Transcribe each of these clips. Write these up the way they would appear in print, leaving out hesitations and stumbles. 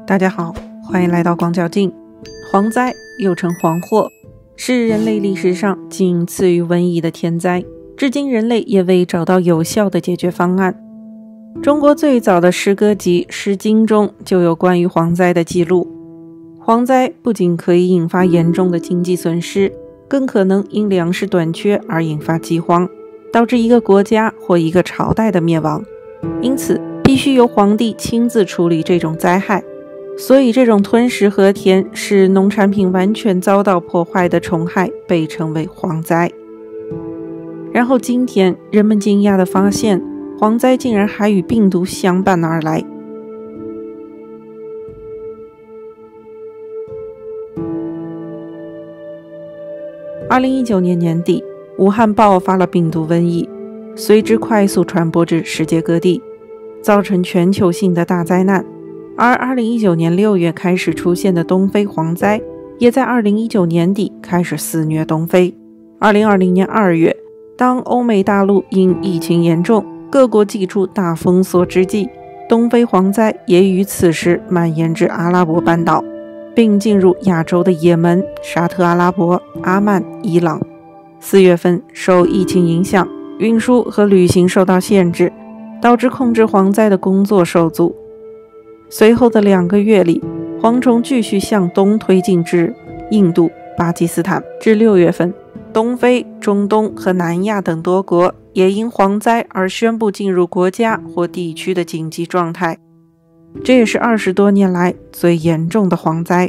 大家好，欢迎来到光脚镜。蝗灾又称蝗祸，是人类历史上仅次于瘟疫的天灾，至今人类也未找到有效的解决方案。中国最早的诗歌集《诗经》中就有关于蝗灾的记录。蝗灾不仅可以引发严重的经济损失，更可能因粮食短缺而引发饥荒，导致一个国家或一个朝代的灭亡。因此必须由皇帝亲自处理这种灾害，所以这种吞食和田使农产品完全遭到破坏的虫害被称为蝗灾。然后今天人们惊讶地发现，蝗灾竟然还与病毒相伴而来。2019年年底，武汉爆发了病毒瘟疫，随之快速传播至世界各地，造成全球性的大灾难。而2019年6月开始出现的东非蝗灾，也在2019年底开始肆虐东非。2020年2月，当欧美大陆因疫情严重，各国祭出大封锁之际，东非蝗灾也于此时蔓延至阿拉伯半岛，并进入亚洲的也门、沙特阿拉伯、阿曼、伊朗。4月份，受疫情影响，运输和旅行受到限制，导致控制蝗灾的工作受阻。随后的2个月里，蝗虫继续向东推进至印度、巴基斯坦。至6月份，东非、中东和南亚等多国也因蝗灾而宣布进入国家或地区的紧急状态。这也是20多年来最严重的蝗灾。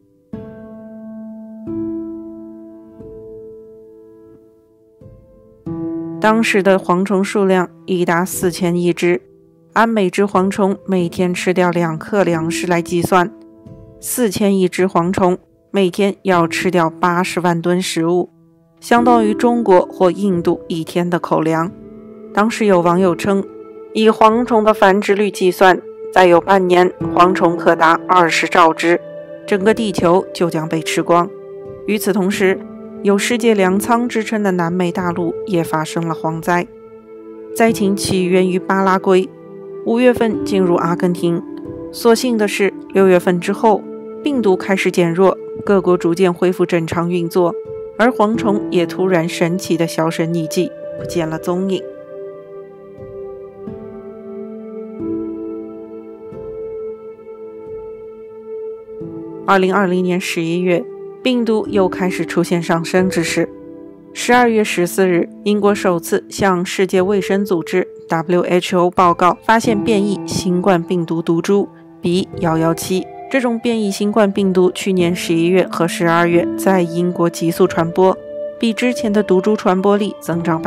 当时的蝗虫数量已达4000亿只，按每只蝗虫每天吃掉2克粮食来计算，4000亿只蝗虫每天要吃掉80万吨食物，相当于中国或印度1天的口粮。当时有网友称，以蝗虫的繁殖率计算，再有半年，蝗虫可达20兆只，整个地球就将被吃光。与此同时，有世界粮仓之称的南美大陆也发生了蝗灾，灾情起源于巴拉圭，5月份进入阿根廷。所幸的是，6月份之后，病毒开始减弱，各国逐渐恢复正常运作，而蝗虫也突然神奇的销声匿迹，不见了踪影。2020年11月，病毒又开始出现上升之势。12月14日，英国首次向世界卫生组织 WHO 报告发现变异新冠病毒毒株 B117。这种变异新冠病毒去年11月和12月在英国急速传播，比之前的毒株传播力增长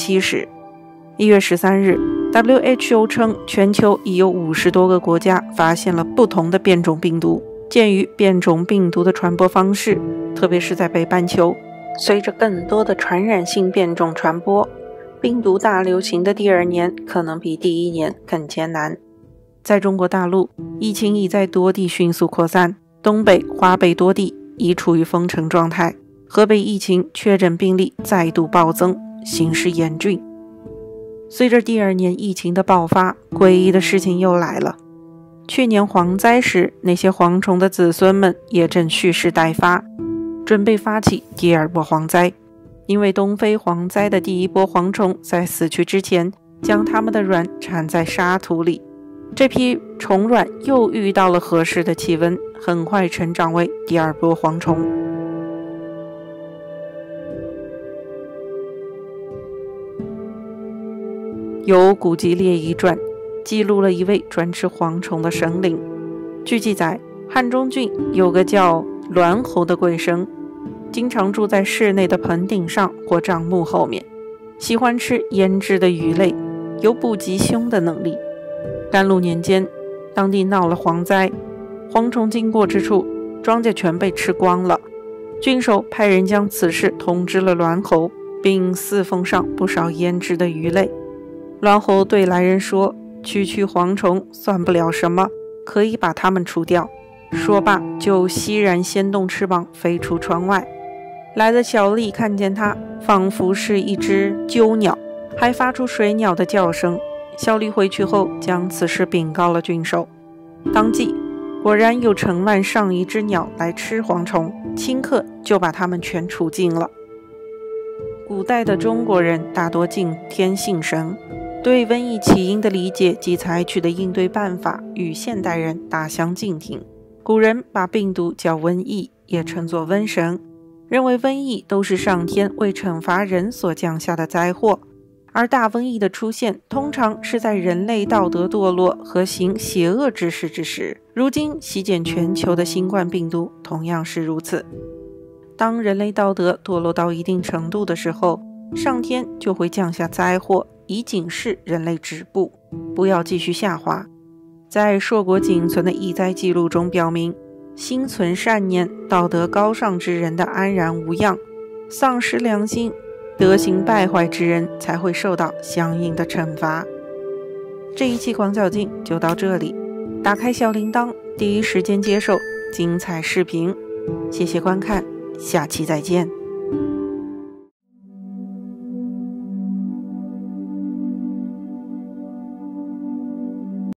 70%。1月13日， WHO 称全球已有50多个国家发现了不同的变种病毒。鉴于变种病毒的传播方式，特别是在北半球，随着更多的传染性变种传播，病毒大流行的第2年可能比第1年更艰难。在中国大陆，疫情已在多地迅速扩散，东北、华北多地已处于封城状态，河北疫情确诊病例再度暴增，形势严峻。随着第2年疫情的爆发，诡异的事情又来了。去年蝗灾时，那些蝗虫的子孙们也正蓄势待发，准备发起第2波蝗灾。因为东非蝗灾的第1波蝗虫在死去之前，将它们的卵产在沙土里，这批虫卵又遇到了合适的气温，很快成长为第2波蝗虫。有古籍列遗传记录了一位专吃蝗虫的神灵。据记载，汉中郡有个叫栾侯的鬼神，经常住在室内的棚顶上或帐幕后面，喜欢吃腌制的鱼类，有补吉凶的能力。甘露年间，当地闹了蝗灾，蝗虫经过之处，庄稼全被吃光了。郡守派人将此事通知了栾侯，并赐奉上不少腌制的鱼类。栾侯对来人说，区区蝗虫算不了什么，可以把它们除掉。说罢就熙然掀动翅膀飞出窗外。来的小吏看见它，仿佛是一只鸠鸟，还发出水鸟的叫声。小吏回去后将此事禀告了郡守，当即果然有成万上亿只鸟来吃蝗虫，顷刻就把它们全除尽了。古代的中国人大多敬天信神，对瘟疫起因的理解及采取的应对办法与现代人大相径庭。古人把病毒叫瘟疫，也称作瘟神，认为瘟疫都是上天为惩罚人所降下的灾祸，而大瘟疫的出现通常是在人类道德堕落和行邪恶之事之时。如今席卷全球的新冠病毒同样是如此。当人类道德堕落到一定程度的时候，上天就会降下灾祸，以警示人类止步，不要继续下滑。在硕果仅存的疫灾记录中表明，心存善念、道德高尚之人的安然无恙，丧失良心、德行败坏之人才会受到相应的惩罚。这一期广角镜就到这里，打开小铃铛，第一时间接受精彩视频。谢谢观看，下期再见。